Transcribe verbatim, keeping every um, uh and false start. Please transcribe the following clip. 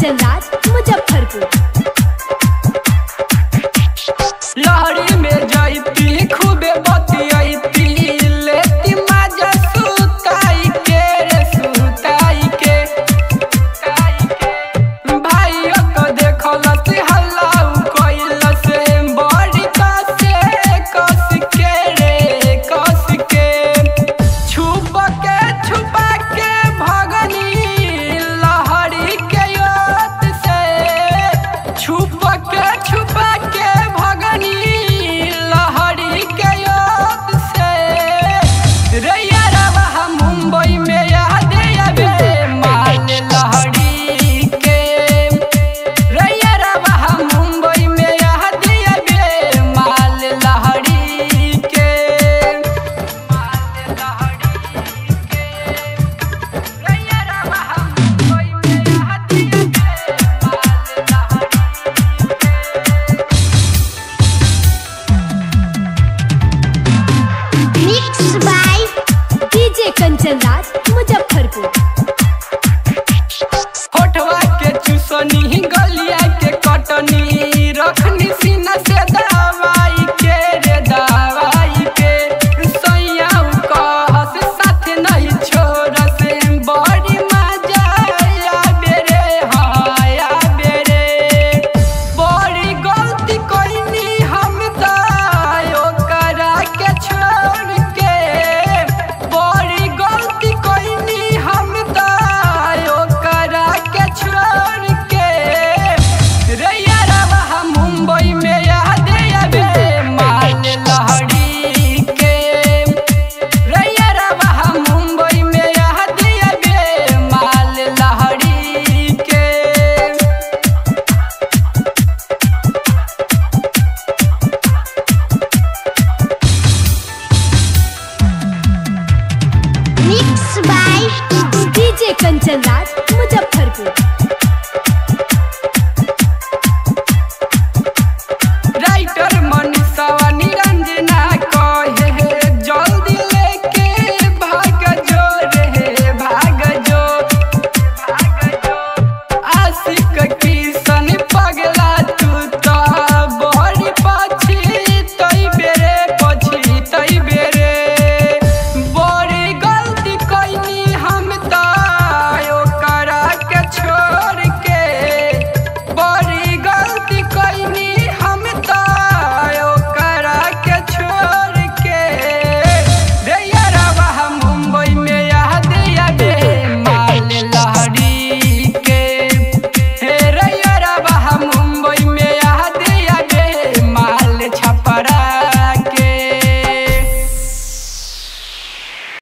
कंचन राज मुजफ्फरपुर। लहरी में जाती खूबे बतियाती लेती मजा सुताई के रे सुताई के भाइयों को देखल से हल्ला कोइल से बड़ी कसे कस के रे कस के छुप के छुपा के भगनी लहरी के याद से छुप के छुपा के भगनी लहरी के याद से रे यारवा हम मुंबई में याद आवे माल लहरी के रे यारवा हम मुंबई में याद आवे माल लहरी के माल लहरी के रे यारवा हम मुंबई में याद आवे माल लहरी mix by DJ Kanchan Raj Muzaffarpur. होठवा के चुसनी गलिया के कटनी रखनी सीना से दवाई के रे दवाई के सैया कहस साथ नहीं छोड़ से बड़ी मजा आवे रे हाय आवे रे बड़ी गलती कइनी हम त ओकरा के छोड़ के बड़ी गलती कइनी हम त ओकरा के छोड़ के रे यारवा हम मुंबई में याद आवे माल लहरी के रे यारवा हम मुंबई में याद आवे माल लहरी के mix by DJ Kanchan Raj Muzaffarpur.